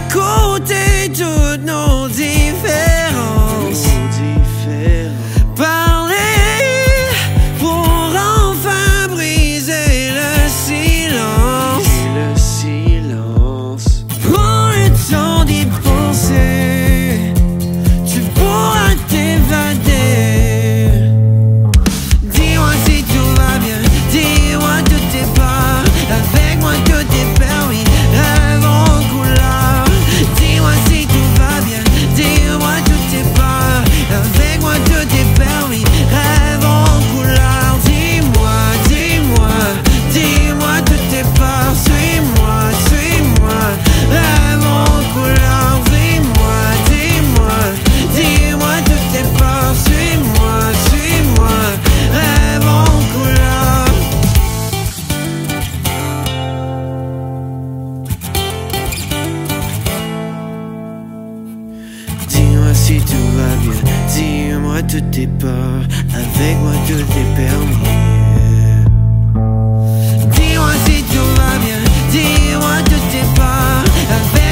côté toutes nos différences. Parler pour enfin briser le silence. Prends le temps d'y penser, tu pourras t'évader. Dis-moi si tout va bien, dis-moi tout est pas. Avec moi tout est permis, rêvons en couleurs. Dis-moi si tout va bien, dis-moi tout est pas. Avec moi tout est permis, rêvons en couleurs. Dis-moi, dis-moi, dis-moi tout est pas. Suis-moi, suis-moi, rêvons en couleurs. Dis-moi, dis-moi, dis-moi tout est pas. Suis-moi, suis-moi, rêvons en couleurs. Dis-moi si tout va bien, dis-moi tout est pas. Avec moi tout est permis. Dis-moi si tout va bien, dis-moi tout est pas. Avec